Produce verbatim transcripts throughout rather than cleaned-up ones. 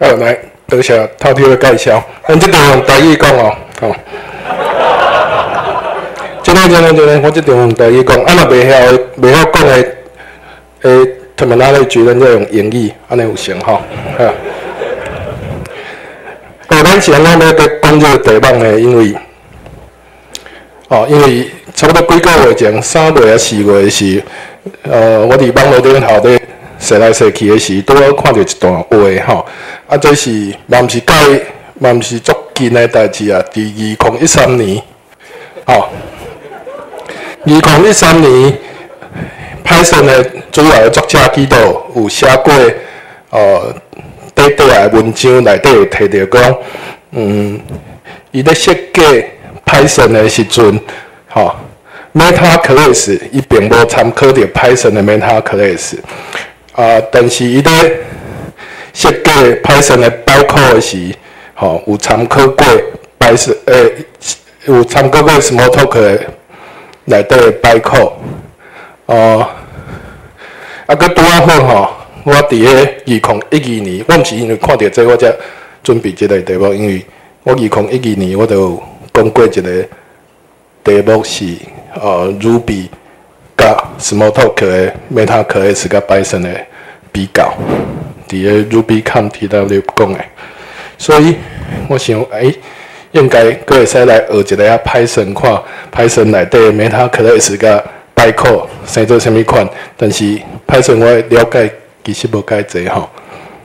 好，来，多谢头头的介绍。咱这场用台语讲哦，吼。真诶真诶真诶，我这场用台语讲，啊若袂晓袂晓讲诶，诶，他们哪里句咱再用英语，安尼有成吼。哈。哦，咱是安怎要讲这个题目呢？因为，哦，因为差不多几个月前，三月啊四月是，呃，我伫网络顶头咧。踅来踅去的时，拄好看到一段话吼，啊，这是嘛毋是介，嘛毋是足近的代志啊。伫二零一三年，吼，二零一三年，Python 的主要的作者记录有写过，呃，底底下的文章内底有提到讲，嗯，伊咧设计 Python 的时阵，吼 ，Meta Class 伊并无参考着 Python 的 Meta Class。啊，但是伊咧设计 Python 的包括的时，吼、哦、有参考过 Python 诶，有参考过 Smalltalk 的内底的包括。哦，啊，佮拄啊好吼，我伫个二零一二年，我毋是因为看到这我才准备这个题目，因为我二零一二年我就有讲过一个题目是呃 Ruby。甲 Smalltalk 的 Meta Class 甲 Python 的比较，伫个 RubyConf T W 讲的，所以我想，哎、欸，应该佫会使来学一个啊 Python， 看 Python 内底的 Meta Class 甲概括生做啥物款，但是 Python 我了解其实无介济吼。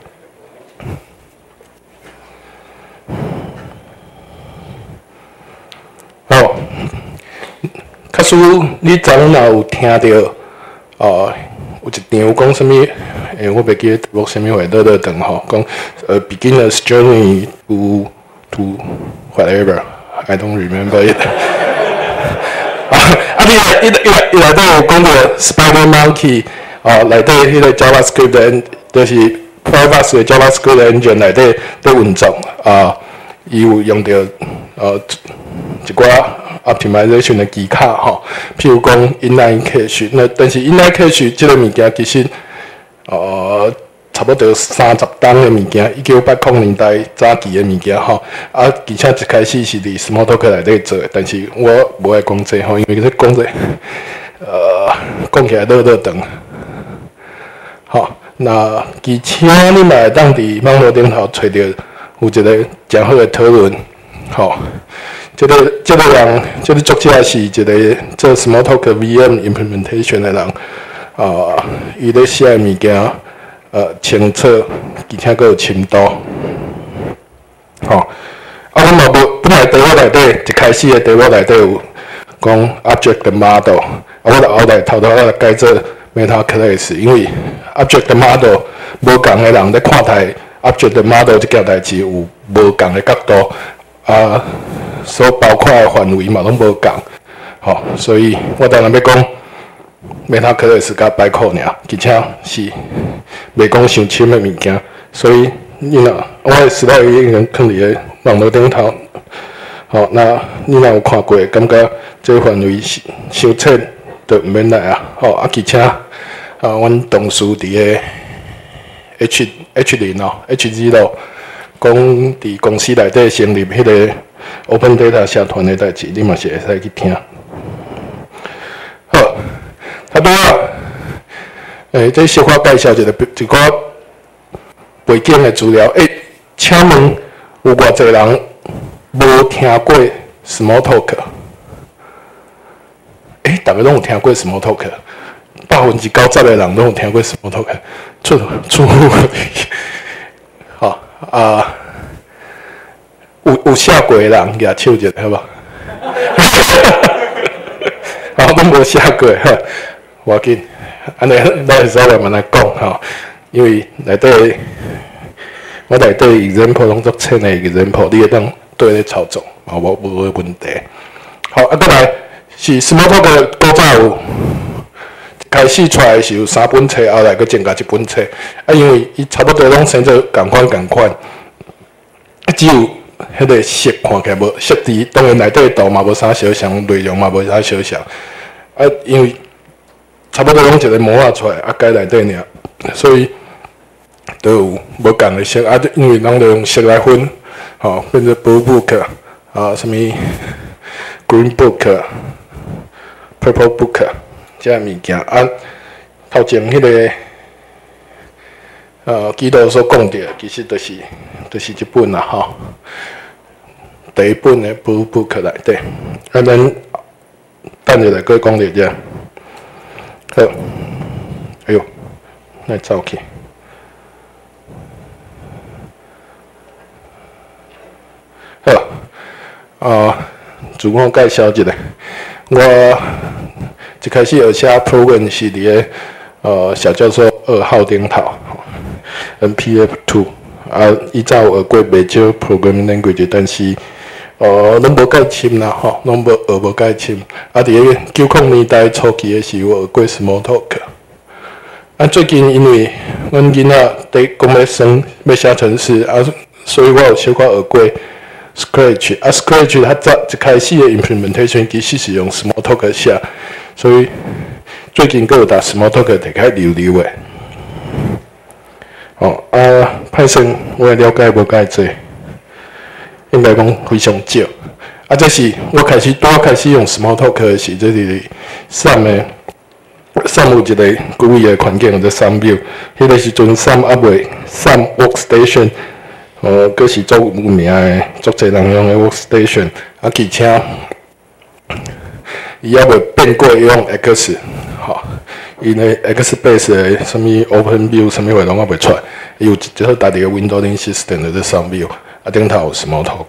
好。假使你昨若有听到，哦、呃，有一场讲啥物？诶，我袂记得录啥物话，倒倒长吼，讲呃 beginner's journey to to whatever I don't remember it 啊，啊，你来，伊伊伊内底有讲到 Spider Monkey， 哦，内底迄个 JavaScript 的，就是 Firefox 的 JavaScript engine 内底在运作啊，伊有用到呃一寡。optimization 的技巧吼，譬如讲 inline cache， 那但是 inline cache 这个物件其实，呃，差不多三十档的物件，一九八零年代早期的物件吼，啊，而且一开始是伫 Smalltalk 内底做的，但是我无爱讲这吼，因为这讲这，呃，讲起来倒倒长。好，那而且你嘛会当伫网络顶头找到有一个真好的讨论，吼。这个这个人，这个作者是一个做 Smalltalk V M implementation 的人，啊，伊咧写物件，呃，清楚，而且佫有深度，吼、哦。啊，我嘛无本来题目内底一开始的题目内底有讲 object model， 啊，我就后来偷偷来改做 meta class， 因为 object model 无共的人咧看待 object model 这件代志有无共的角度，啊。所包括的范围嘛拢无共，吼，所以我当然要讲 Meta Class 甲概括尔，而且是袂讲伤深的物件，所以你若我的时代已经放伫个网络顶头，吼，那你若有看过，感觉这个范围是伤浅，就毋免来啊，吼，啊，而且啊，阮同事伫个 H H 零哦 H 二咯，讲伫公司内底成立迄个。Open Data 社团的代志，你嘛是会使去听。好，差不多啊。诶，这小可介绍一个一寡背景的资料。诶、欸，请问有偌济人无听过 Smalltalk？ 诶、欸，大家拢有听过 Smalltalk， 百分之九十的人拢有听过 Smalltalk。出出乎好啊。有有写过的人举手一下，好无？啊，我无写过，哈，无要紧。安尼，咱会使来慢慢讲吼，因为内底我内底 example 拢足浅的 example， 你会当对咧操作，嘛无无问题。好，啊，再来是 Smalltalk 的构造有开始出来是有三本册，后来佫增加一本册，啊，因为伊差不多拢生做共款共款，只有。迄个色看起来无色字，当然内底图嘛无啥相像，内容嘛无啥相像。啊，因为差不多拢一个模画出来，啊改内底尔，所以都有无共的色啊，因为人都用色来分，吼、哦，变做 blue book 啊，什么 green book、purple book 这物件啊，头前迄、那个呃基督所讲的，其实就是就是一本啦，吼、哦，第一本的 blue book 内底，啊，咱等下来搁讲着这，好，哎呦，来走去。好，啊，自我介绍一下，我一开始学写 program 是伫个呃小教授二号顶头 N P F 二，啊，伊早有学过袂少 programming language， 但是呃，拢无介深啦吼，拢无学无介深。啊，伫个九零年代初期的时候学过 Smalltalk。啊，最近因为阮囡仔伫讲要升要写程式啊，所以我有小可学过。Scratch 啊 ，Scratch 它早一开始的 implementation 其实是用 Smalltalk 写，所以最近佫有打 Smalltalk 摕开溜溜的。哦啊，Python 我了解无介济，应该讲非常少。啊，这是我开始拄开始用 Smalltalk 的时，这是 Sam 的 Sam 有一个故意的环境叫 Sam View， 迄个时阵 Sam 还未 Sam Workstation。哦，佫是足有名的，足侪人用的 workstation， 啊，而且伊还未变过用 X， 吼，因为 X-base 的什么 OpenView 什么话拢还未出来，伊有一套家己的 Windows System 的这 SumView， 啊，顶头有 Smalltalk。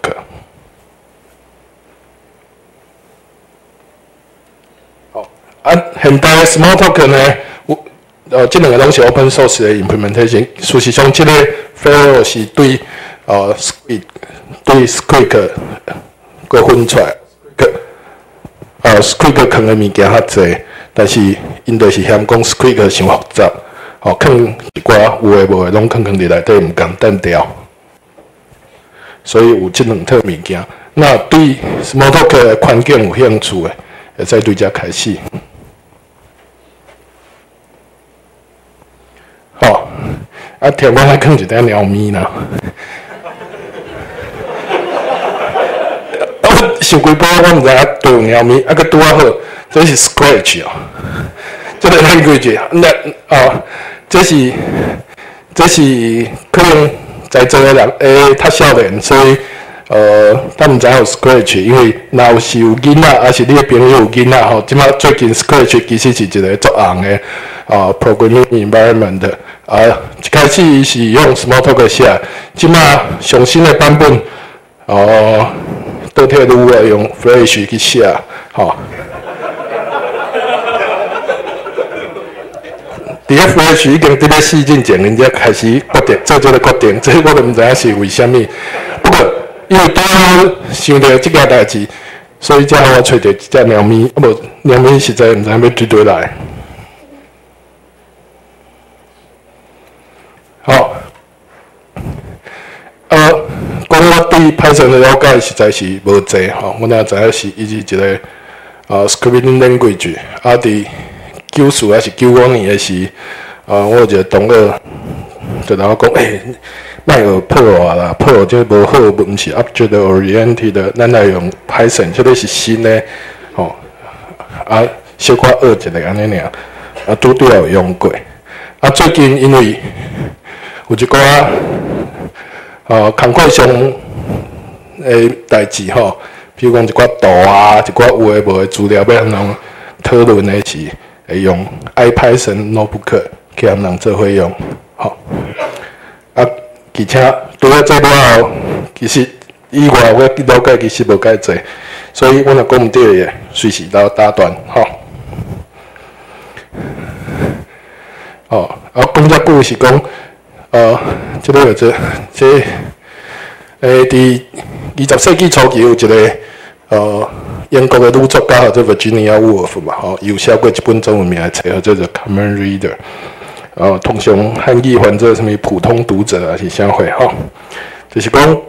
好，啊，现代的 Smalltalk 呢，有呃，这两个拢是 Open Source 的 implementation， 事实上，这个 Fail 是对。呃 ，Squid 对 Squid 个分出来，个呃 Squid 坑的物件较济，但是因就是嫌讲 Squid 伤复杂，吼、哦，坑一寡有诶无诶拢坑坑伫内底，毋共单调，所以有即两套物件。那对 Smalltalk 的环境有兴趣诶，会使对遮开始。好、哦，啊，听我来坑一点猫咪啦。想几波我毋知影对用猫咪，啊个拄啊好，这是 Scratch 哦，这个 language， 那哦，这是这是可能在座的人诶较少年，所以呃，咱毋知有 Scratch， 因为若有是有囡仔，还是你的朋友有囡仔吼，即马最近 Scratch 其实是一个足红的啊 programming environment， 啊，一开始是用 Smalltalk 写，即马上新的版本哦。倒退愈啊，用 Flash 去写，吼。伫个 Flash 已经伫咧试进前，人家开始决定做这个决定，这我都毋知影是为虾米。不过因为拄好想到即件代志，所以才我找着一只猫咪，啊无猫咪实在毋知影要对对来。好，呃。讲我对 Python 的了解实在是无济吼，我哪知影是伊是一个呃 scripting language， 啊，伫九四还是九五年的时，啊，我有一个同学就甲我讲，诶、欸，莫学 Perl 啦 ，Perl 这无好，毋是 object oriented 的，咱来用 Python， 这个是新的，吼、哦，啊，小可学一个安尼尔，啊，拄拄有用过，啊，最近因为有一寡。哦，工课上诶代志吼，比如讲一寡图啊，一寡有诶无诶资料，要安怎讨论诶是会用 iPython notebook 去安怎做伙用，吼。啊，而且除了这了后，其实以外我了解其实无介济，所以我若讲毋对诶，随时都打断，吼。哦，啊，讲遮久是讲。呃，即个这这诶，伫二十世纪初期有一个呃英国的女作家叫做 Virginia Woolf 嘛，吼，有写过一本中文名的册，叫做《Common Reader》，呃，通常汉译翻做什么普通读者啊，是啥货吼？就是讲，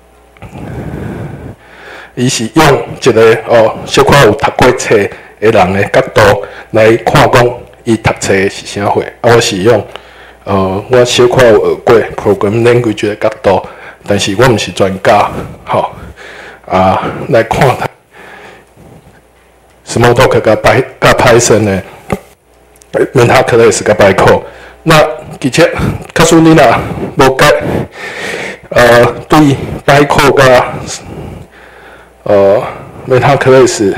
伊是用一个哦，小可有读过册的人的角度来看讲，伊读册是啥货，啊，我是用。 呃，我小可有学过 programming language 的角度，但是我毋是专家，吼、哦、啊，来看它 Smalltalk 甲 Py 甲 Python 的 Meta Class 甲 Bytecode。那而且，假使你若无解，呃，对 Bytecode 甲呃 Meta Class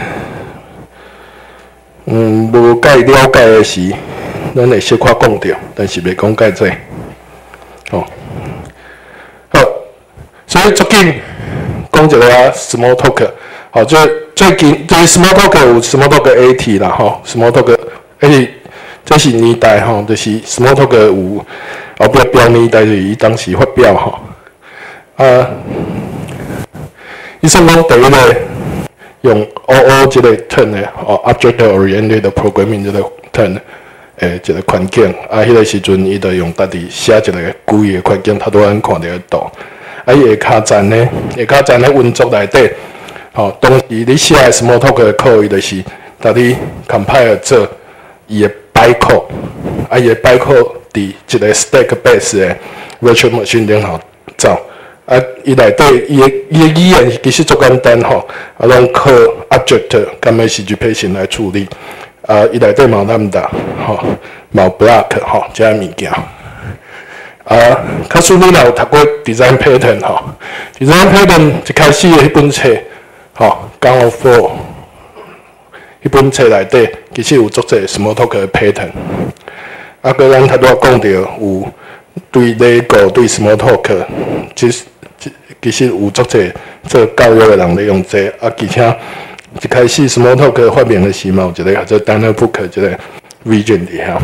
嗯，无解了解的时，咱会小可讲着，但是袂讲介济。哦，好，所以最近讲一个 Smalltalk， 好，最最近对 Smalltalk 有 Smalltalk A T 啦，吼 ，Smalltalk A T 这是年代吼，就是 Smalltalk 有后壁标年代就是伊当时发表吼，啊，伊算讲第一个。用 O O 这个 term 的哦 ，Object Oriented Programming 这个 term 诶，一个环境啊，迄个时阵伊就用家己写一个规个环境，头拄咱看到图。啊，伊下骹站呢，下骹站咧运作内底，吼、哦，当时你写 Smalltalk 的 code， 伊就是甲你 compile 做伊的 bytecode， 啊，伊的 bytecode 伫一个 stack base 的 virtual machine 顶头走。啊，伊内底伊个伊个语言其实足简单吼，啊，拢靠 object 甲 message passing 来处理。啊，伊内底嘛有 lambda 吼，嘛有 block 吼，这物件。啊，假使你若有读过 design pattern 吼 ，design pattern 一开始的迄本册吼 ，Gun of Four 迄本册内底其实有足侪 Smalltalk 的 pattern。啊，搁咱头拄仔讲到有对 Lego 对 Smalltalk， 其实。其实有足侪做教育的人咧用这，啊，而且一开始 Smalltalk 发明的时嘛，有一个叫做 Dynabook 一个 vision 伫遐。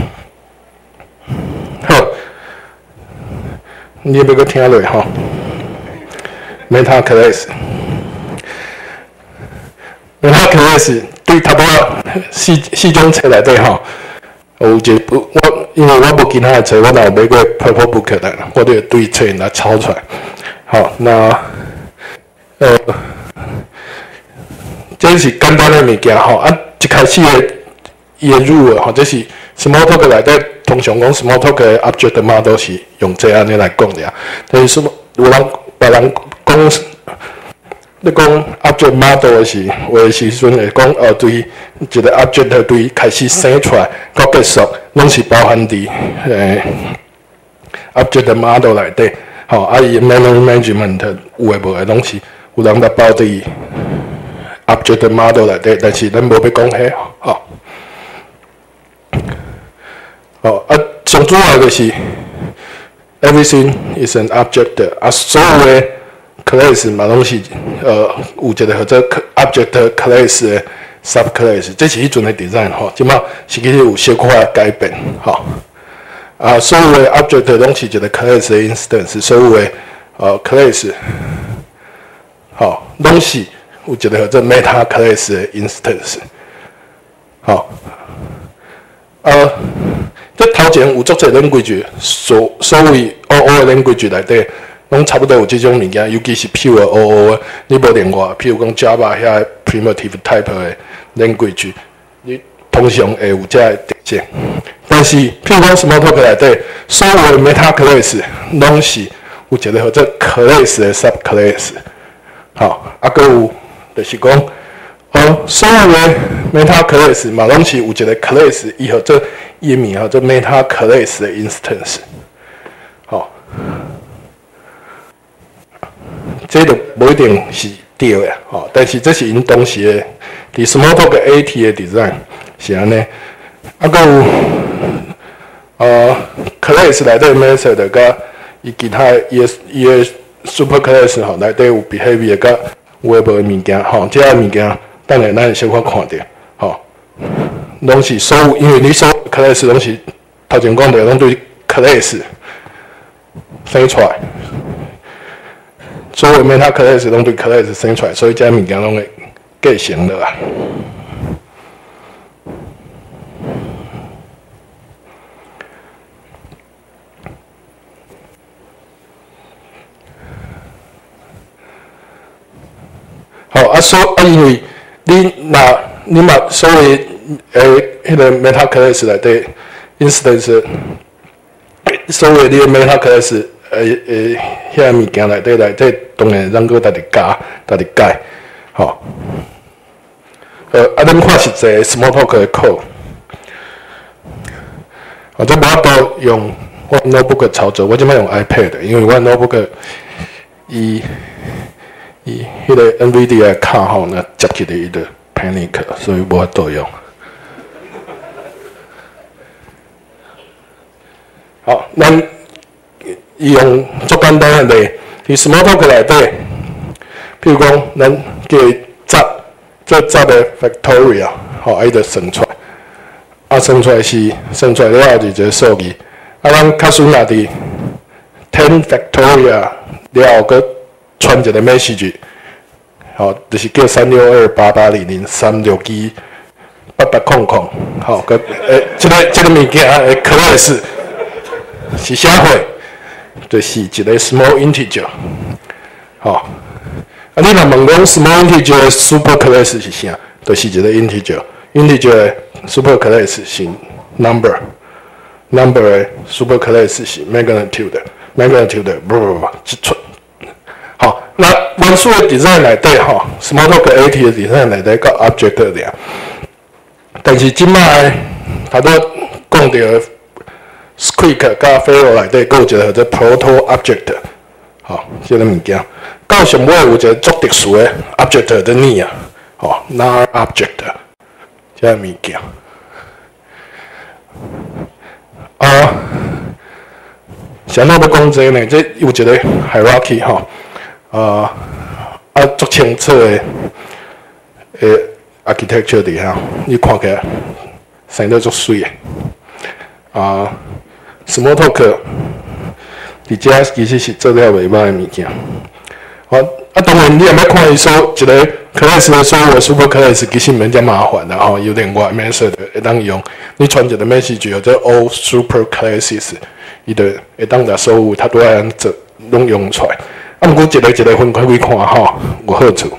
好，你要搁听落吼 ，Meta Class，Meta Class 对头拄仔四四种册内底吼，有一部我因为我无其他的册，我若有买过 Purple Book 的，我就对册来抄出来。好，那呃，这是简单的物件吼。啊，一开始的伊的入吼，这是 Smalltalk 内底通常讲 Smalltalk 的 object model 是用这安尼来讲的啊。但是有人别人讲，你讲 object model 的时，有的时阵会讲哦，对一个 object 对开始生出来到结束，拢是包含伫诶 object model 内底。吼、哦，啊，伊 memory management 有诶无诶，拢是有人来包伫 object model 内底，但是咱无要讲迄，吼、哦。哦，啊，上主要就是 everything is an object， 啊，所有诶 class 嘛拢是呃有一个叫做 object class 诶 subclass， 这是迄阵诶 design 吼，即马是其实有小可仔改变，吼、哦。啊，所有的 object 拢是一个 class 的 instance， 所有的呃 class， 好，拢是有一个叫做 meta class 的 instance， 好，呃，这头前有足侪 language， 所所谓 O O 的 language 内底，拢差不多有这种物件，尤其是 pure O O 的，你无另外，譬如讲 Java 遐 primitive type 的 language， 你通常会有这个特性。但是，譬如讲 Smalltalk 内底，所有的 meta class 拢是有一个叫做 class 的 subclass， 好，啊，搁有就是讲，哦，所有的 meta class 嘛，拢是有一个 class， 伊叫做伊名叫做 meta class 的 instance， 好，这就无一定是对的，好，但是这是因当时的伫 Smalltalk A T 的 design 是安尼，啊，搁有。呃 ，class 内底 method 甲伊其他伊个伊个 super class 吼，内底有 behavior 甲有诶无诶物件吼，这些物件等下咱会小可看着吼，拢是所有，因为你所有 class 拢是头前讲着拢对 class 生出来，所有 meta class 拢对 class 生出来，所以这些物件拢会继承落来。好啊，所啊，因为你若你嘛所谓诶，迄个 meta class 内底 instance 所有你的 meta class， 呃呃，遐物件内底内底，当然咱搁家己加，家己改，吼。呃，啊，恁看实际 Smalltalk 的 code， 啊，这无法度用我 notebook 操作，我即摆用 iPad， 因为我 notebook 伊伊迄个 NVIDIA 的卡吼呢接起来伊就 panic， 所以无法度用。好，咱用足简单的例，伫 Smalltalk 内底，譬如讲，咱叫伊集。这集的 factorial， 吼、哦，伊就算出来，啊，算出来是算出来了后就一个数字，啊，咱较输若伫 ten factorial 了后，搁传一个 message， 吼、哦，就是叫三六二八八零零三六二八八空空，吼，搁诶，即、这个即、这个物件诶 class 是啥货？就是一个 small integer， 吼、哦。啊，你若问讲 small integer 的 super class 是啥？就是一个 integer，integer 的 super class 是 number，number 的 super class 是 magnitude，magnitude 不不不，一串。好，那元素的 design 内底吼 ，Smalltalk 八的 design 内底到 object 俩，但是即摆头拄讲到 Squeak 甲 Pharo 内底，佫有一个叫做 proto object， 吼，即个物件。到上尾有一个足特殊的 object 在呢啊，吼 ，nar object， 这个物件。啊，啥物要讲这呢？这有一个 hierarchy 吼，啊啊足清楚的诶 architecture 伫遐，你看起来生得足水诶。啊 ，Smalltalk 伫遮其实是做了袂歹诶物件。好，啊，当然你也要看伊说一个 class 的所有 super class 其实免遮麻烦啦吼，有另外 method 会当用。你传一个 message 或者 all super classes， 伊就会当把所有他都爱安做拢用出来。啊，毋过一个一个分开去看吼，有好处。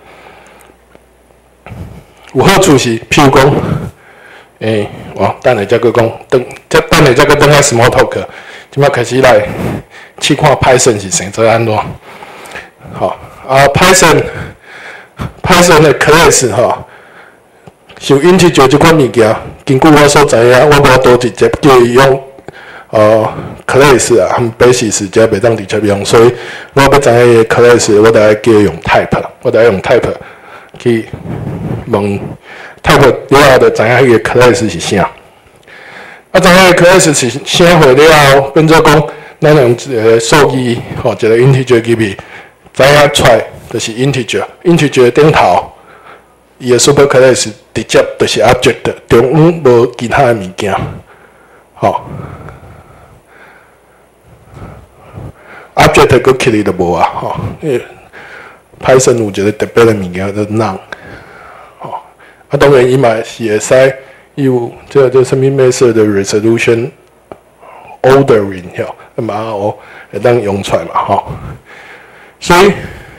有好处是，譬如讲，诶、欸，哦，等下再搁讲，等，再等下再搁等下 Smalltalk， 即摆开始来试看 Python 是生做安怎。好啊 ，Python Python 的 class 吼，像 integer 这款物件，根据我所知影，我无多直接叫伊用呃 class 啊和 basis 这袂当直接用，所以我要知影伊 class， 我得要叫伊用 type， 我得要用 type 去问 type 了后，就知影迄个 class 是啥。啊，知影迄个 class 是啥货了后，变做讲，咱用一个数字吼，一个 integer 入去。知影出来就是 integer，integer 顶头伊的 super class 直接就是 object， 中央无其他的物件，吼、哦、object 佫起哩就无啊，吼、哦。Python 有一个特别的物件叫 none， 吼、哦、啊，当然伊嘛是会使，伊有这个叫什么 method 的 resolution ordering 吼 ，M R O 会当用出来嘛，吼、哦。所以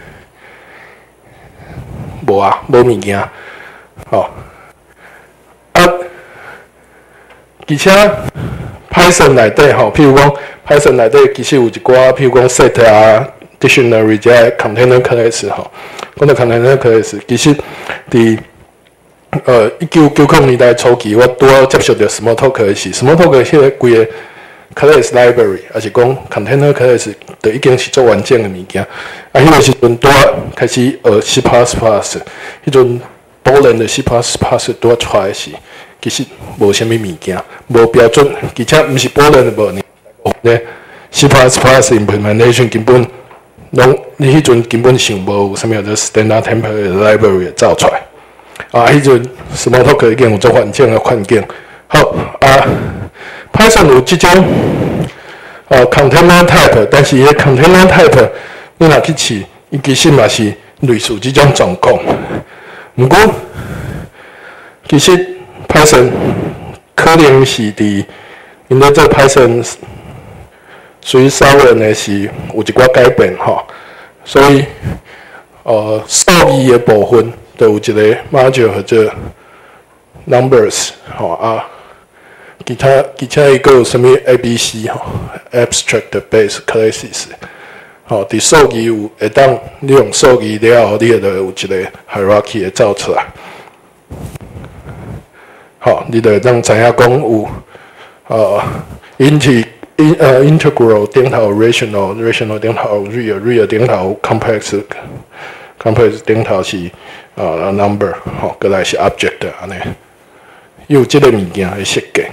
无啊，无物件，吼、哦、啊，而且 Python 内底吼，譬如讲 Python 内底其实有一寡，譬如讲 set 啊、dictionary 这 container class 吼，讲到 container class， 其实伫呃一九九零年代初期，我拄好接触到 Smalltalk 的是 Smalltalk 迄个规个 class library， 还是讲 container class， 就已经是做完整的物件。啊，迄个时阵拄啊开始学 C plus plus， 迄阵 Boolean 的 C plus plus 拄啊出来时，其实无啥物物件，无标准，而且毋是 Boolean 的无呢。咧 C plus plus implementation 根本拢，你迄阵根本想无有啥物叫做 standard template library 造出来。啊，迄阵 Smalltalk 已经有做完整的环境。好啊。Python 有即种呃 container type， 但是伊个 container type 你若去试，伊其实嘛是类似即种状况。毋过其实 Python 可能是伫因咧做 Python 随稍微呢是有一寡改变吼，所以呃数字的部分都有一个 module 或者 numbers 吼啊。 其他其他伊个有啥物 A B C 吼 ，abstract base classes， 吼，伫数字有会当你用数字了后，你就有一个 hierarchy 会造出来。好，你就会当知影讲有呃 int in 呃 integral 顶头 rational rational 顶头 real real 顶头 complex complex 顶头是呃 number， 吼，过来是 object 安尼。有即个物件的设计。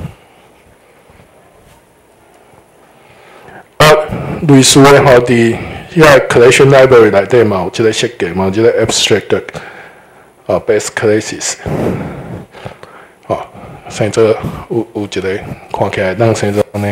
啊，类似的吼，伫遐 collection library 内底嘛有即个设计，嘛有即个 abstract 啊 base classes， 吼，生做有有一个看起来当生做安尼。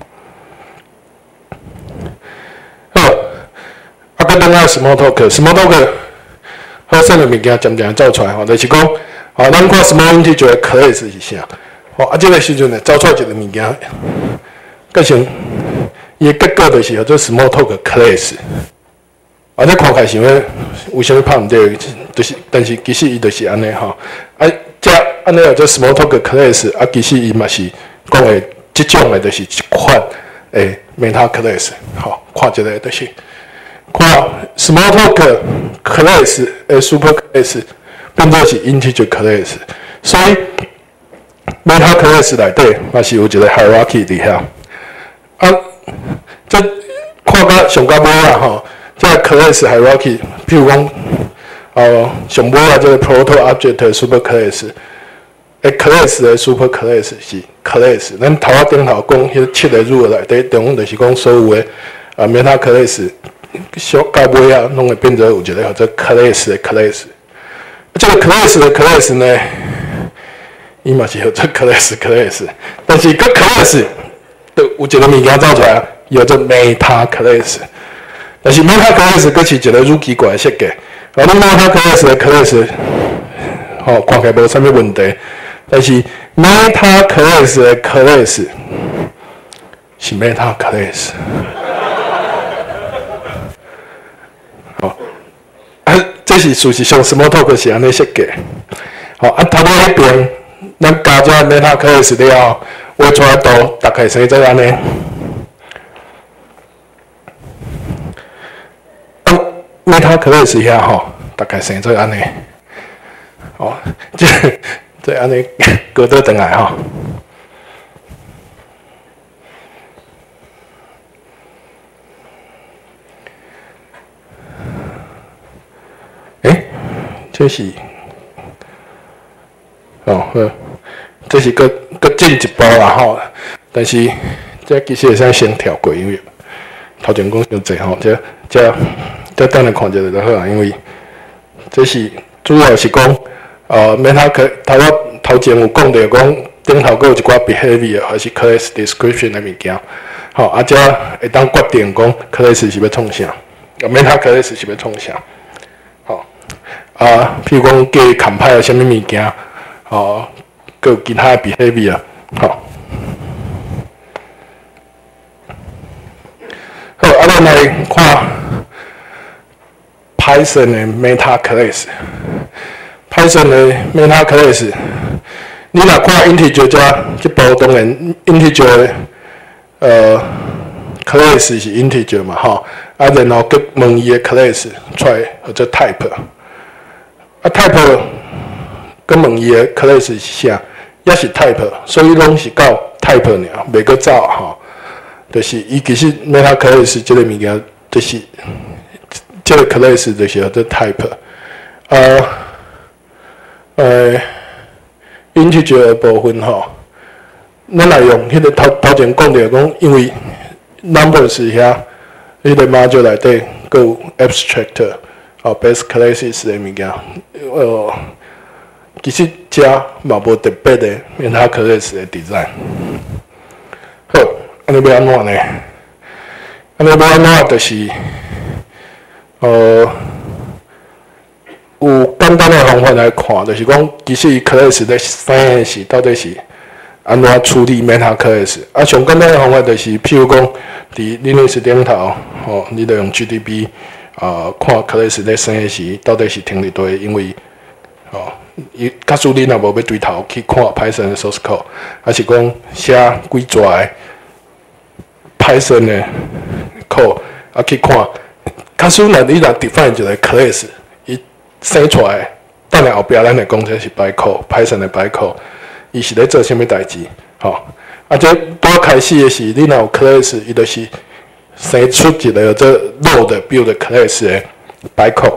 好，啊，搁等下 small talk，small talk 好省的物件渐渐走出来吼，就是讲。哦，咱看 small integer 的 class 是啥？哦，啊，这个时阵呢，走出一个物件，改成伊的结果就是叫做 small talk class。啊，这看起来想要为虾米拍毋对？就是，但是其实伊就是安尼吼。啊，这安尼叫做 small talk class， 啊，其实伊嘛是讲的即种的，就是一款诶 meta class。吼，看一个就是，看 small talk class 诶 super class。变做是 integer class， 所以 meta class 内底嘛是有一个 hierarchy 伫遐。啊，这看到上到尾啊吼，这 class hierarchy， 譬如讲，呃，上尾啊这个 proto object super class， 诶 class 的 super class 是 class， 咱头仔顶头讲迄七个 root 内底，中就是讲所有的啊 meta class， 小到尾啊，拢会变做有一个叫做 class 的 class。这个 class 的 class 呢，伊嘛是叫做 class class， 但是个 class 都有一个物件造出来，叫做 meta class。但是 meta class 佫是一个愈奇怪的设计。啊，你 meta class 的 class， 吼、哦、看起来无啥物问题，但是 meta class 的 class 是 meta class。这是事实上 small talk 是安尼设计，好啊，头尾迄边咱加咗 meta class 了后，画出来图大概生做安尼。啊 ，meta class 遐吼，大概生做安尼。哦，这这安尼过倒转来吼。这是哦，好，这是搁搁进一步啦吼。但是这其实会使先跳过，因为头前讲伤济吼，这这这等下看一下就好啊。因为这是主要是讲，呃，免他可头我头前有讲到讲，顶头搁有一寡 behavior 还是 class description 的物件，吼，啊，这会当决定讲 class 是要创啥，啊，免他 class 是要创啥。啊，譬如讲，叫伊 compile 啥物物件，哦，佮有其他的 behavior， 吼、哦。好，啊，咱来看 Python 的 meta class。Python 的 meta class， 你若看 integer 这这部当然 integer 的呃 class 是 integer 嘛，吼，啊，然后佮问伊的 class 出来或者 type。啊 ，type 跟问伊的 class 是啥？也是 type， 所以拢是到 type 尔，袂阁走吼。就是伊其实 meta class 这个物件，就是这个 class 就是叫做 type。呃，呃 ，integer 的部分吼，咱来用迄个头头前讲着讲，因为 numbers 遐迄个 module 内底佫有 abstract。哦 ，base classes 的物件，呃，其实遮嘛无特别的 meta class 的 design。好，安尼要安怎呢？安尼要安怎就是，呃，有简单的方法来看，就是讲，其实伊 class 咧生的是到底是安怎处理 meta class？ 啊，上简单的方法就是，譬如讲，伫 Linux 顶头，吼，你着用 G D B。啊，看 class 咧生的时，到底是停伫倒，因为哦， 伊假使你若无要对头去看 Python 的 source code， 还是讲写几纸的 Python 的 code 啊去看，假使若你若 define 一个 class， 伊生出来，等下后壁咱会讲这是 bytecode Python 的 bytecode， 伊是咧做啥物代志？吼、哦，啊，这拄开始的是你若有 class， 伊就是生出一个这 load build class 的 bytecode。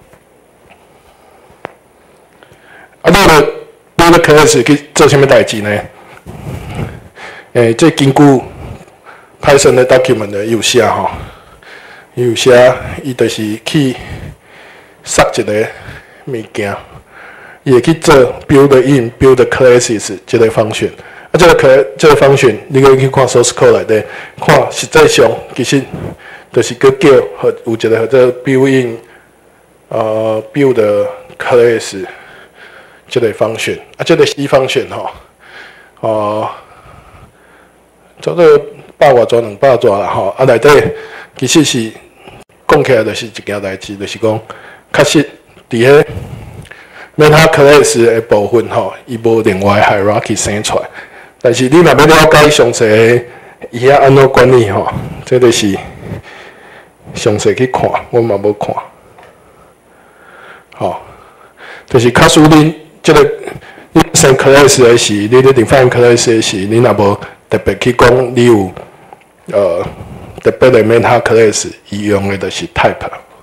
啊，你个你个 class 去做啥物代志呢？诶、欸，这根据 Python 的 document 的有写吼，有写伊就是去塞一个物件，伊会去做 build in build classes 这个方选。啊，这个可这个方选，你可以去看 source code 内底，看实际上其实就是个叫和有一个和这 build in 呃 build class。这个方选啊，这个 C 方选吼，哦，做做百外转两百转啦吼，啊内底其实是讲起来就是一件代志，就是讲，确实伫迄免他 class 的部分吼，伊无另外 hierarchy 生出来，但是你若要了解详细伊遐安怎管理吼，这就是详细去看，我嘛无看，吼，就是假使你。这个你生 class 的时，你咧 define class 的时，你若无特别去讲，你有呃特别的免他 class， 伊用的就是 type。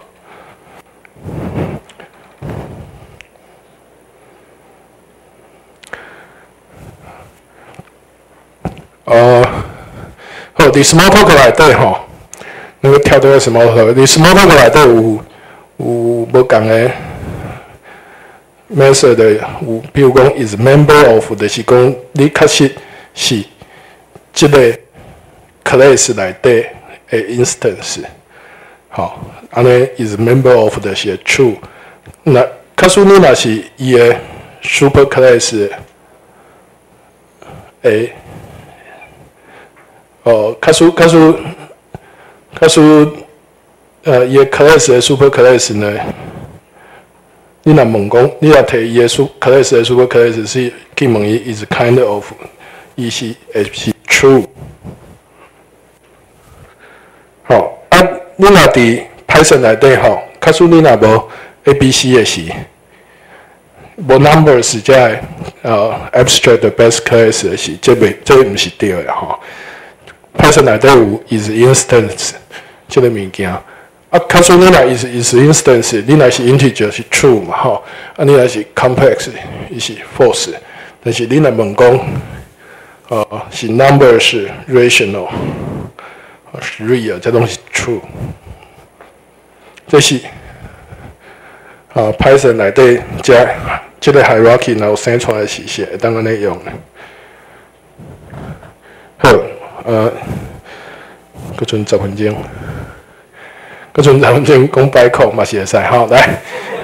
呃，好，伫 Smalltalk 内底吼，那个跳到 Smalltalk， 伫 Smalltalk 内底有有无共的。method 的有，比如讲 is member of， 就是讲你确实是这个 class 内底的 instance， 好，安尼 is member of 就是 true。那假使你若是伊的 super class 诶，哦，假使假使假使呃伊的 class 的 super class 呢？你若问讲，你若摕伊个 class 的 super class 是去问伊 is kind of， 伊是会是 true。吼，啊，你若伫 Python 内底吼，假使你若无 A B C 的时，无 numbers 即个呃 abstract base class 的时，这袂这毋是对的吼。Python 内底有 is instance 即个物件。啊，假使你若 is is instance， 你若是 integer 是 true 嘛吼，啊你若是 complex 伊是 false， 但是你若问讲，呃是 number 是 rational， 是 real， 这拢是 true。这是啊 Python 内底这这个 hierarchy 若有生出来是是会当安尼用的。好，呃，搁剩十分钟。搁剩十分钟讲摆扣嘛是会使吼，来，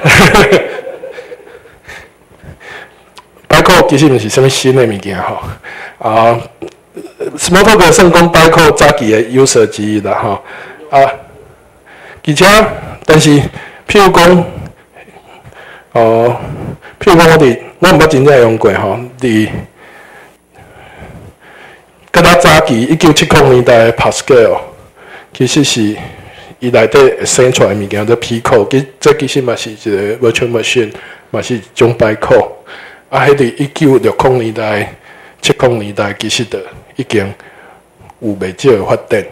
摆扣其实毋是啥物新的物件吼，啊 ，Smalltalk 算讲摆扣早期的优势之一啦吼，啊，而且但是譬如讲，哦，譬如讲我哋我毋捌真正用过吼，伫较早早期一九七零年代的 Pascal 其实是。伊内底生出来物件做 P code， 其这其实嘛是一个 virtual machine， 嘛是一种 bytecode。啊，迄伫一九六零年代、七零年代，其实就已经有袂少的发展。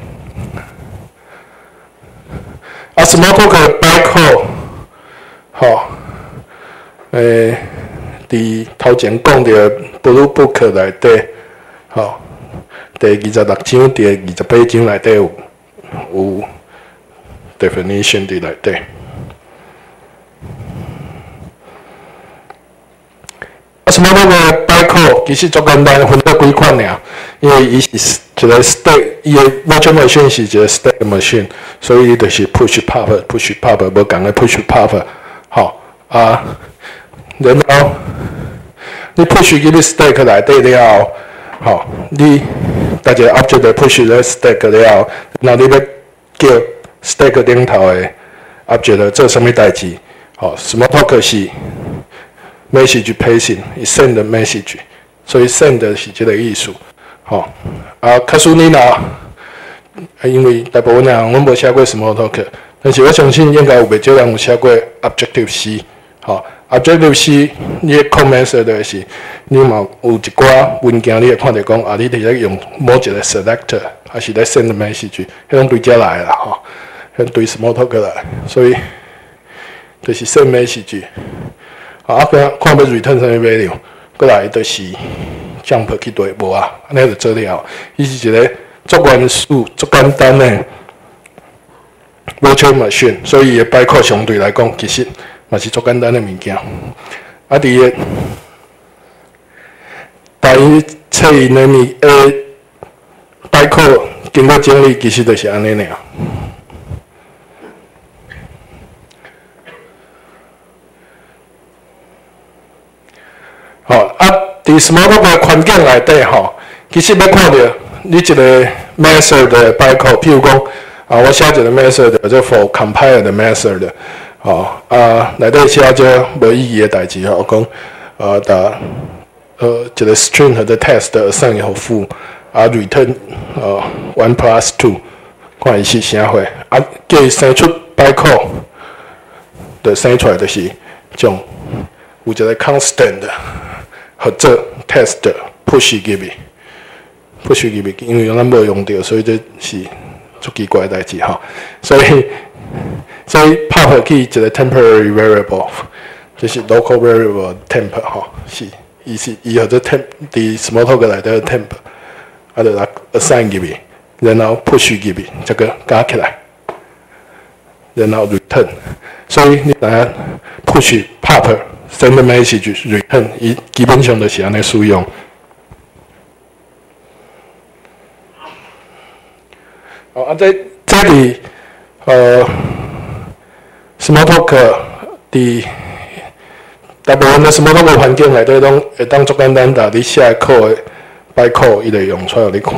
啊 ，Smalltalk 的 bytecode， 吼，诶，伫头前讲到 Blue Book 内底，吼，第二十六章、第二十八章内底有有。definition 伫内底，啊，什么那个 bytecode 其实足简单，分做几款尔，因为伊是一个 stack， 伊的 virtual machine 是一个 stack machine， 所以伊就是 push pop push pop 无共的 push pop， 好啊，然后你 push 去你 stack 内底了后，好，你大家 object push 咧 stack 了后，然后你要叫 stack 顶头的 object 做啥物代志？吼 ，Smalltalk 是 message passing，伊 send message， 所以 send 是这个意思。吼、哦，啊，卡苏你若，因为大部分人阮无写过 small talk， 但是我相信应该有袂少人有写过 objective C。吼、哦、，objective C， 你的 comment 的是，你嘛有一寡文件你会看到讲，啊，你伫咧用某一个 selector， 还是咧 send message， 迄种对遮来啦，吼、哦，迄对 small talk 来，所以就是 send message。啊，啊，看看要 return 啥物 value， 过来就是 jump 去对无啊，安尼就做了。伊是一个足原始、足简单的 virtual machine， 所以伊的bytecode相对来讲其实嘛是足简单的物件。啊，伫个大于测因的物诶 bytecode 经过整理，其实就是安尼尔。吼、哦、啊，伫 small talk 的环境内底吼，其实要看到你一个 method 的 bytecode， 譬如讲啊，我写一个 method 叫做 for compile 的 method， 吼、哦、啊，内底写这无意义的代志吼，讲呃打呃一个 string 或者 text assign 互负啊 return 呃 one plus two， 看伊是啥货啊，叫伊生出 bytecode， 就生出来就是种有一个 constant 的。或者 test push 入去 ，push 入去，因为咱无用到，所以这是足奇怪的代志吼。所以，所以 pop 去一个 temporary variable， 就是 local variable temp 吼，是，伊是伊或者 temp 伫 small talk 内底 temp， 啊，就来 assign 入去，然后 push 入去，这个加起来，然后 return。所以你知影 push pop。send message return， 伊基本上就是安尼使用。哦，啊，在在伫呃 small talk 伫大部分的 small talk 环境内底拢会当足简单的，你写扣的 bytecode 伊会用出来互你看。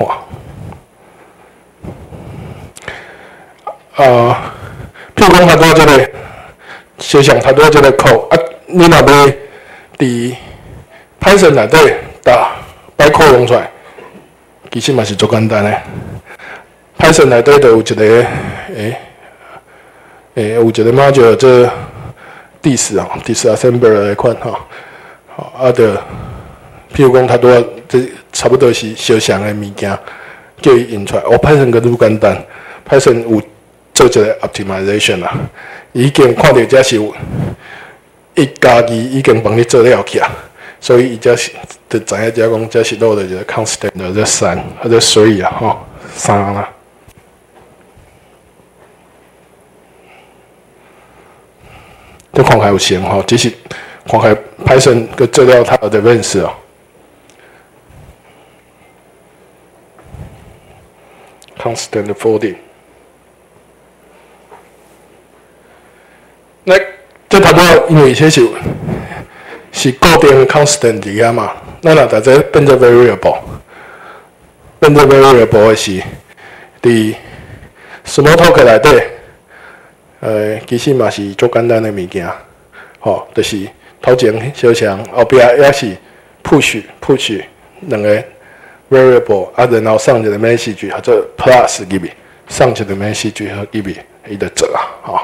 啊，譬如讲，他多这个，想象他多这个扣啊。你若要伫 Python 内底打 bytecode 弄出来，其实嘛是足简单诶。Python 内底就有一个诶诶，有一个嘛叫做 dis 哦 ，disassembler 迄款吼，吼啊，就譬如讲，他多这差不多是相像诶物件，叫伊印出来。哦 ，Python 个愈简单 ，Python 有做一个 optimization 啦，已经看到这是有。一加二已经帮你做了起啊，所以伊才是就知影遮讲，这是落了一个 constant 的这三或者three啊，吼三啦。这看起来有成吼，只是看起来 Python 佮做了它的 advance 哦。constant folding， 那。这差不多，因为这是是固定的 constant 伫遐嘛，咱若把这变做 variable， 变做 variable 的是伫 small talk 内底，呃，其实嘛是足简单的物件，吼，就是头前小像后壁也是 push push 两个 variable， 啊，然后送一个 message 或者 plus 入去，送一个 message 入去，伊就做啊，吼。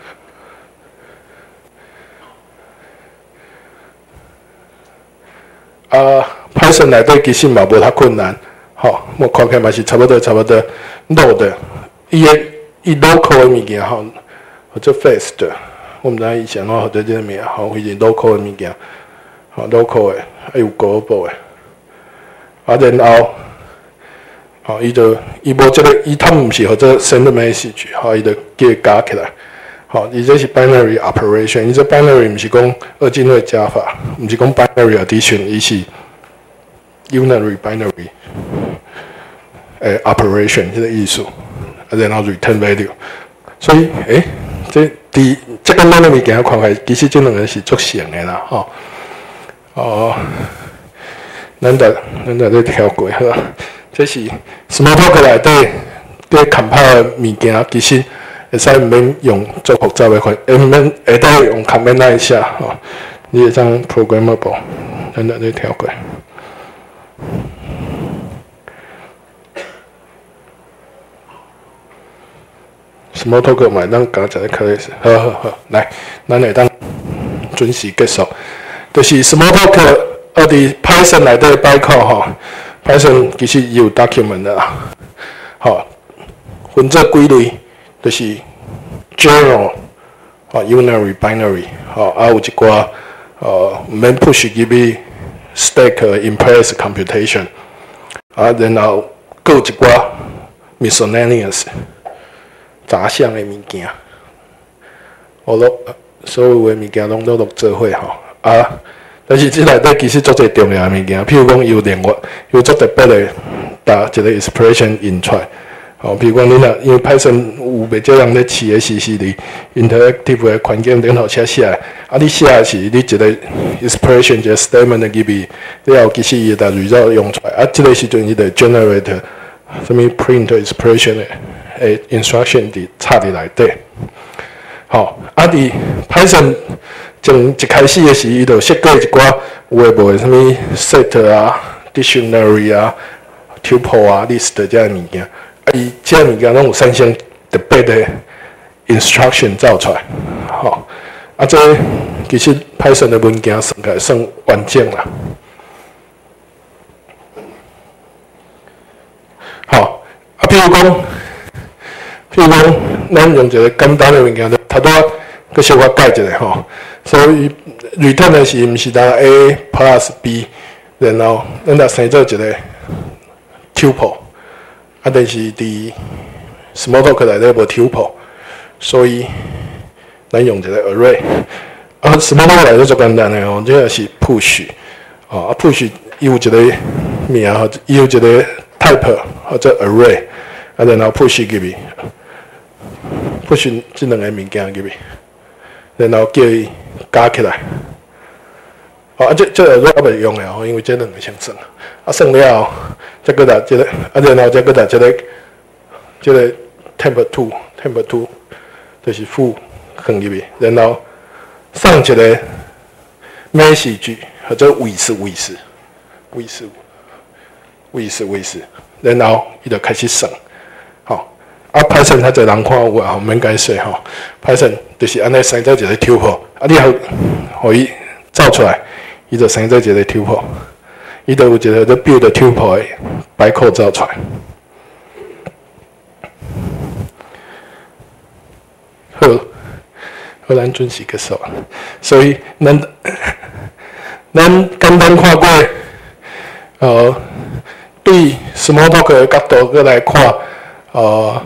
啊 ，Python 内底其实嘛无遐困难，吼，我看起来嘛是差不多差不多 load， 伊个伊 local 的物件吼，或者 fast， 我毋知以前我或者这个名，吼，或者 local 的物件，吼 local 的，还有 global 的，啊，然后，吼，伊就伊无这个，伊他毋是或者 send message， 吼，伊就叫伊加起来。好，伊这是 binary operation， 伊这 binary 毋是讲二进位加法，毋是讲 binary addition， 伊是 unary binary 诶 operation 这个意思，啊，然后 return value。所以，诶、欸，这伫这简单的物件看起来，其实这两个是足像的啦，吼、哦。哦，咱得咱得咧跳过好，这是 small talk 内底对 compile 的物件，其实。会使毋免用做复杂的款，会免会当用 command 一下吼， 你会当 programmable， 等等你跳过。Smalltalk 嘛，咱讲一个 class， 好好好，来，咱会当准时结束。就是 Smalltalk， 我伫 Python 内底摆课吼 ，Python 其实有 document 啦，吼，分做几类，就是 general， 吼 ，unary、binary， 吼，啊有一寡呃毋免 push 入去 stack in place computation， 啊，然后佫有一寡 miscellaneous。杂项的物件，我录所有的物件拢都录做伙吼啊！但是即内底其实足侪重要的物件，譬如讲有另外有足特别的打一个 expression 印出来，吼，譬如讲你若因为 Python 有袂少人咧试的是是伫 interactive 的环境顶头写写，啊，你写的是你一个 expression 一个 statement 的入去，了后其实伊会把 result 用出来，啊，即个时阵伊就 generate 什么 print expression 的。诶 ，instruction 伫插伫内底，吼，啊，伫 Python 从一开始的时，伊就设计一寡有诶无诶，什物 set 啊、dictionary 啊、tuple 啊、list 这些物件，啊，伊这些物件拢有产生特别的 instruction 造出来，吼，啊，这其实 Python 的文件算起来算完整啦，好，啊，譬如讲。譬如讲，咱用一个简单的物件，头拄仔佮小可改一下吼。所以 return 的是毋是当 A plus B， 然后咱来生做一个 tuple， 啊，但是伫 Smalltalk 内底无 tuple， 所以咱用一个 array。啊 ，Smalltalk 内底足简单的吼，这个是 push， 哦，啊 push 伊有一个名吼，伊有一个 type 或者 array， 啊，然后 push 入去。push 这两个物件入去，然后叫伊加起来。哦，啊，这这个我袂用了，因为这两个相算。啊，算了后，再搁来这个，啊，然后再搁来这个，这个 temp two，temp two 就是负放入去，然后送一个 message 或者 with with with with with， 然后伊就开始算。啊 ，Python 较侪人看有啊，毋免解说吼。Python 就是安尼生做一个 tuple， 啊，你互互伊造出来，伊就生做一个 tuple， 伊就有一个咧 build tuple 的bytecode扣造出来。好，好，咱准时结束。所以咱咱简单看过，呃，对 Smalltalk 的角度过来看。呃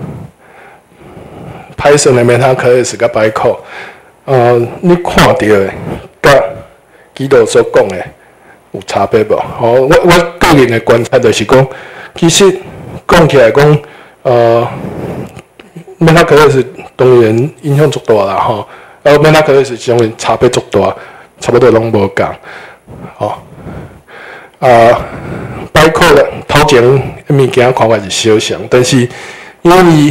，Python 的 meta class 甲 bytecode， 呃，你看到的甲基督所讲的有差别无？哦，我我个人的观察就是讲，其实讲起来讲，呃 ，meta class 当然影响足大啦，吼，啊 ，meta class 当然差别足大，差不多拢无共，哦，啊。bytecode 头前物件看法是小像，但是因为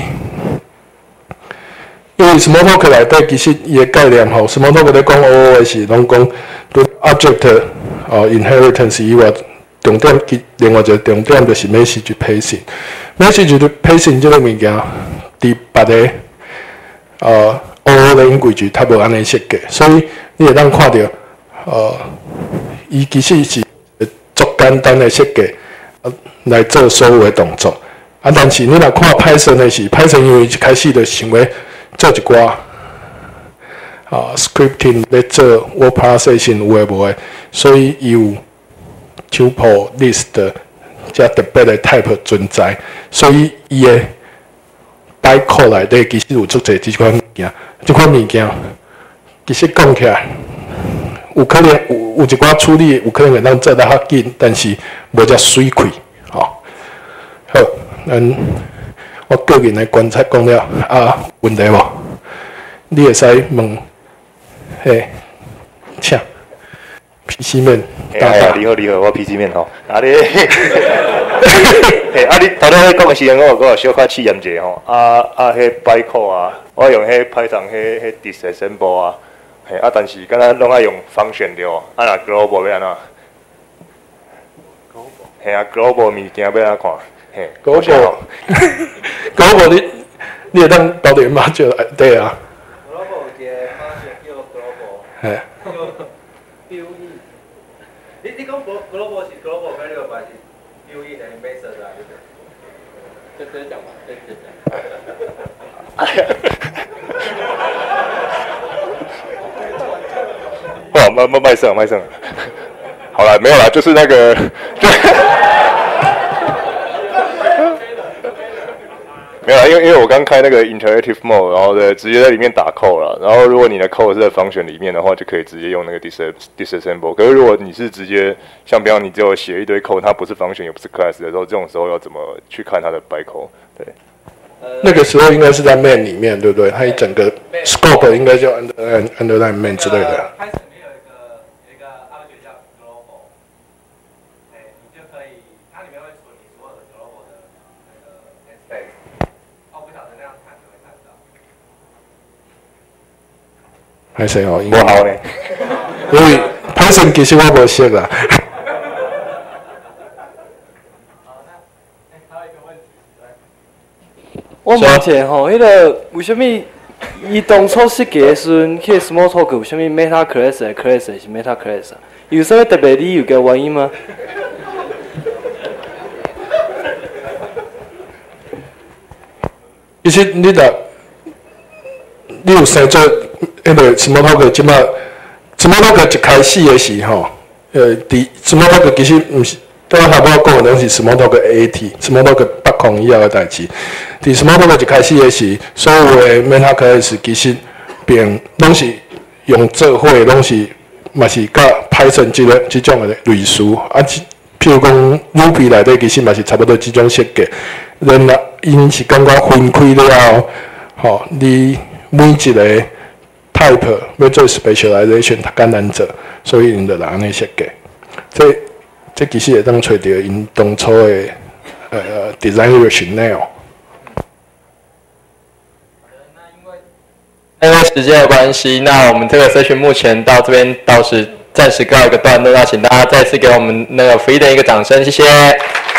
因为 Smalltalk 内底其实伊个概念吼 ，Smalltalk 咧讲 O O 是拢讲对 object 哦 inheritance 以外，重点另外一个重点就是 message passing。message passing 这个物件，伫别个呃 O O 的 language 它无安尼设计，所以你会当看到呃，伊其实是足简单的设计。来做所有的动作，啊！但是你若看 Python 的是 ，Python 因为一开始就想要做一寡啊 scripting 咧做 word processing 有诶无诶，所以伊有 tuple list 遮特别的 type 存在，所以伊诶 bytecode 内底其实有足侪即款物件，即款物件其实讲起来。有可能有有一寡处理，有可能会当做得较紧，但是无遮水开，吼、哦。好，咱我个人来观察讲了啊，问题无？你会使问，嘿，请 P C 面。 哎呀，你好你好，我 P C 面吼。啊你，嘿，啊你头先讲的时阵，我我小可试验者吼，啊啊，迄bytecode啊，我用迄 Python 迄迄 disassemble 啊。 嘿啊，但是敢若拢爱用function对哦，啊若 global 要安怎？嘿啊 ，global 物件要安怎看？嘿 ，global，global 你你会当包点嘛就对啊。 global 嘅 function 叫 global， 嘿。 叫标义。你你讲 global 是 global variable 还是标义定係 method 啊？就直接講嘛，直接講。 哎呀！哇，卖卖卖剩卖剩，好了，没有啦，就是那个，就没有啦，因为因为我刚开那个 interactive mode， 然后的直接在里面打 code 了，然后如果你的 code 是在 function 里面的话，就可以直接用那个 dis disassemble。可是如果你是直接像比方你只有写一堆 code， 它不是 function 也不是 class 的时候，这种时候要怎么去看它的 bytecode？ 对。 那个时候应该是在 main 里面，对不对？它一整个 scope 应该叫 under underline main 之类的。 开始里面有一个有一个 object 叫 global， 哎，你就可以，它里面会存你所有的 global 的那个 namespace。哦，不晓得那样看就会看到。 还是哦， 不好呢。 因为 Python 其实我无识啦。 我问者吼，迄个为什么伊当初设计的时阵，迄个 Smalltalk 为什么 meta class 的 class 是 meta class 啊？有啥物特别理由嘅原因吗？ 其实你若你有生做迄个 Smalltalk 即马 Smalltalk 一开始的时候，呃，伫 Smalltalk 其实毋是。刚刚我讲的拢是 Smalltalk A T、Smalltalk 八孔以后的代志。伫 Smalltalk 一开始的是，所有的 meta class 其实并拢是用做伙，拢是嘛是甲 Python 即个即种的类似。啊，譬如讲 Ruby 内底其实嘛是差不多即种设计。然后因是感觉分开了后，吼，你每一个 type 要做 specialization 较简单做，所以因就来安尼设计。这这其实会当找到因当初的呃 design rationale。 因为时间的关系，那我们这个社群目前到这边倒是暂时告一个段落，那请大家再次给我们那个 Free 的一个掌声，谢谢。